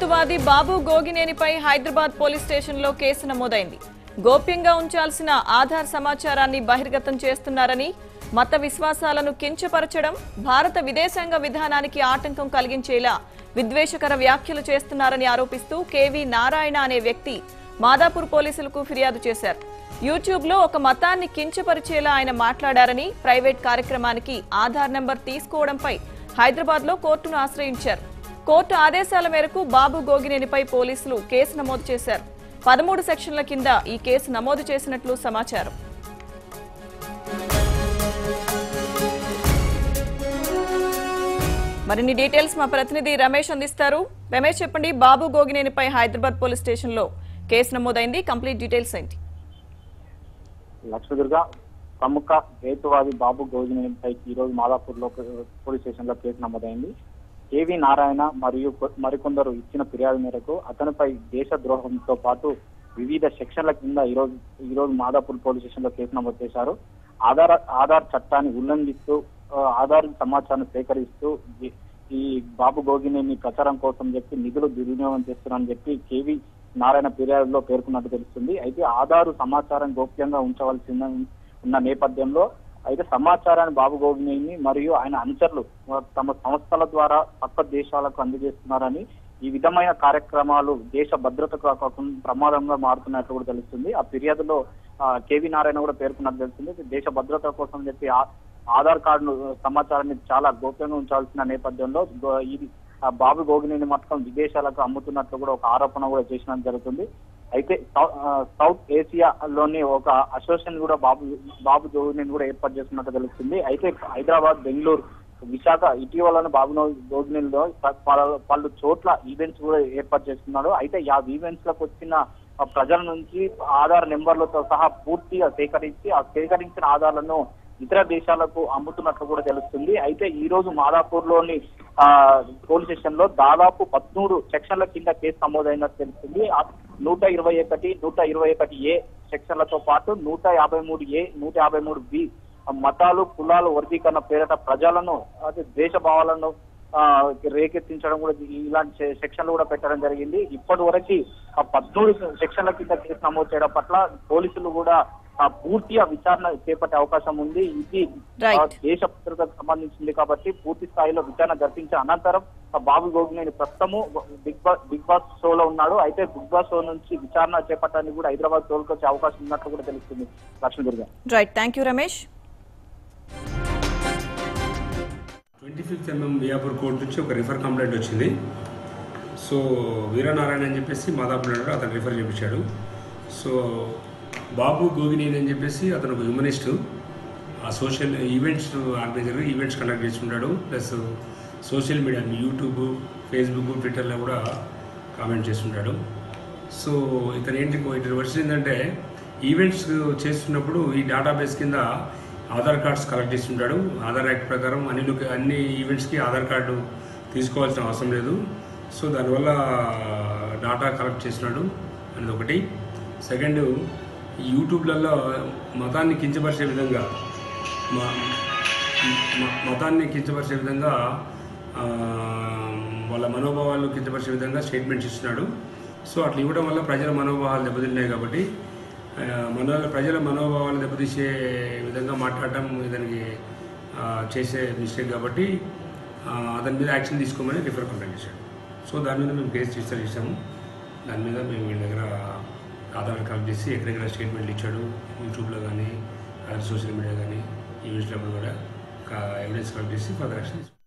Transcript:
హేతువాది బాబు గోగినేనిపై హైదరాబాద్ పోలీస్ స్టేషన్లో కేసు నమోదైంది. గోప్యంగా ఉంచాల్సిన ఆధార్ సమాచారాన్ని బహిర్గతం చేస్తున్నారని, మత విశ్వాసాలను కించపరచడం, భారత విదేశాంగ విధానానికి ఆటంకం కలిగించేలా విద్వేషకర వ్యాఖ్యలు చేస్తున్నారని ఆరోపిస్తూ కేవీ నారాయణ అనే వ్యక్తి మాదాపూర్ పోలీసులకు ఫిర్యాదు చేశారు. యూట్యూబ్లో ఒక మతాన్ని కించపరిచేలా ఆయన మాట్లాడారని, ప్రైవేట్ కార్యక్రమానికి ఆధార్ నెంబర్ తీసుకోవడంపై హైదరాబాద్లో కోర్టును ఆశ్రయించారు. కోర్టు ఆదేశాల మేరకు బాబు గోగినేనిపై పోలీసులు కేసు నమోదు చేశారు. 13 సెక్షన్ల కింద ఈ కేసు నమోదు చేసినట్లు సమాచారం. మరిన్ని డీటెయిల్స్ మా ప్రతినిధి రమేష్ అందిస్తారు. రమేష్, చెప్పండి, బాబు గోగినేనిపై హైదరాబాద్ పోలీస్ స్టేషన్ లో కేసు నమోదైంది. కంప్లీట్ డీటెయిల్స్ ఏంటి? లక్ష్మదుర్గ ప్రముఖ హేతువాది బాబు గోగినేనిపై ఈ రోజు మాదాపూర్ పోలీస్ స్టేషన్ లో కేసు నమోదైంది. కేవీ నారాయణ మరియు మరికొందరు ఇచ్చిన ఫిర్యాదు మేరకు అతనిపై దేశద్రోహంతో పాటు వివిధ సెక్షన్ల కింద ఈ రోజు మాదాపూర్ పోలీస్ స్టేషన్ లో కేసు నమోదు చేశారు. ఆధార్ చట్టాన్ని ఉల్లంఘిస్తూ ఆధార్ సమాచారాన్ని సేకరిస్తూ ఈ బాబు గోగినేని ప్రచారం కోసం చెప్పి నిధులు దుర్వినియోగం చేస్తున్నారని చెప్పి కేవీ నారాయణ ఫిర్యాదులో పేర్కొన్నట్టు తెలుస్తుంది. అయితే ఆధార్ సమాచారం గోప్యంగా ఉంచవలసి ఉన్న నేపథ్యంలో అయితే సమాచారాన్ని బాబు గోగినేని మరియు ఆయన అనుచరులు తమ సంస్థల ద్వారా పక్క దేశాలకు అందజేస్తున్నారని, ఈ విధమైన కార్యక్రమాలు దేశ భద్రతకు ప్రమాదంగా మారుతున్నట్లు కూడా తెలుస్తుంది. ఆ ఫిర్యాదులో కేవీ నారాయణ కూడా పేర్కొన్నట్టు తెలుస్తుంది. దేశ భద్రత కోసం చెప్పి ఆధార్ కార్డు సమాచారాన్ని చాలా గోప్యంగా ఉంచాల్సిన నేపథ్యంలో ఇది బాబు గోగినేని మొత్తం విదేశాలకు అమ్ముతున్నట్లు కూడా ఒక ఆరోపణ కూడా చేసినట్టు జరుగుతుంది. అయితే సౌత్ ఏసియాలోని ఒక అసోసియేషన్ కూడా బాబు గోగినేని కూడా ఏర్పాటు చేస్తున్నట్టు తెలుస్తుంది. అయితే హైదరాబాద్, బెంగళూరు, విశాఖ ఇటీవల బాబు గోగినేనిలో పలు చోట్ల ఈవెంట్స్ కూడా ఏర్పాటు చేస్తున్నాడు. అయితే ఆ ఈవెంట్స్ లకు వచ్చిన ప్రజల నుంచి ఆధార్ నెంబర్లతో సహా పూర్తిగా సేకరించి ఆ సేకరించిన ఆధార్లను ఇతర దేశాలకు అమ్ముతున్నట్లు కూడా తెలుస్తుంది. అయితే ఈ రోజు మాదాపూర్ లోని పోలీస్ స్టేషన్ లో దాదాపు 13 సెక్షన్ల కింద కేసు నమోదైనట్టు తెలుస్తుంది. 121, 121A సెక్షన్లతో పాటు 153A, 153B మతాలు, కులాలు వర్గీకరణ పేరిట ప్రజలను ద్వేష భావాలను రేకెత్తించడం కూడా ఇలాంటి సెక్షన్లు కూడా పెట్టడం జరిగింది. ఇప్పటి వరకు 13 సెక్షన్ల కింద కేసు నమోదు చేయడం పట్ల పోలీసులు కూడా పూర్తిగా విచారణ చేపట్టే అవకాశం ఉంది. ఇది దేశ భద్రతకు సంబంధించింది కాబట్టి పూర్తి స్థాయిలో విచారణ జరిపించిన అనంతరం బాబు గోగినేని ప్రస్తుతము బిగ్ బాస్ షోలో ఉన్నాడు. అయితే బిగ్ బాస్ షో నుంచి విచారణ చేపట్టడానికి కూడా హైదరాబాద్ తోలుకొచ్చే అవకాశం ఉన్నట్లు కూడా తెలుస్తుంది. Lakshmidurga. Right, thank you Ramesh. 25th MM Miyapur court నుంచి ఒక రిఫర్ కంప్లైంట్ వచ్చింది. సో వీరనారాయణ అని చెప్పేసి మాదాపూర్ అతను రిఫర్ చేయించాడు. సో బాబు గోగినేని అని చెప్పేసి అతను ఒక హ్యూమనిస్టు, ఆ social events organizer, events conduct చేస్తుంటాడు. Plus social media YouTube, Facebook, ట్విట్టర్లో కూడా కామెంట్ చేస్తుంటాడు. సో ఇతను ఇతని వర్షన్ ఏంటంటే ఈవెంట్స్ చేస్తున్నప్పుడు ఈ డేటాబేస్ కింద ఆధార్ కార్డ్స్ కలెక్ట్ చేస్తుంటాడు. ఆధార్ యాక్ట్ ప్రకారం అన్ని ఈవెంట్స్కి ఆధార్ కార్డు తీసుకోవాల్సిన అవసరం లేదు. సో దానివల్ల డేటా కలెక్ట్ చేస్తున్నాడు అనేది ఒకటి. సెకండ్, యూట్యూబ్లలో మతాన్ని కించపరిచే విధంగా వాళ్ళ మనోభావాలు కించపరిచే విధంగా స్టేట్మెంట్స్ ఇస్తున్నాడు. సో అట్లా ఇవ్వడం వల్ల ప్రజల మనోభావాలు దెబ్బతిన్నాయి కాబట్టి ప్రజల మనోభావాలు దెబ్బతీసే విధంగా మాట్లాడటం ఇతనికి చేసే మిస్టేక్ కాబట్టి అతని మీద యాక్షన్ తీసుకోమని రిఫర్ కంప్లైంట్ చేశాడు. సో దాని మీద మేము కేసు రిజిస్టర్ చేసాము. దాని మీద మేము వీళ్ళ దగ్గర ఆధార్ కలెక్ట్ చేసి ఎక్కడెక్కడ స్టేట్మెంట్లు ఇచ్చాడు, యూట్యూబ్లో కానీ సోషల్ మీడియా కానీ ఈవెంట్స్లో కూడా ఎవిడెన్స్ కలెక్ట్ చేసి ఫర్దర్ యాక్షన్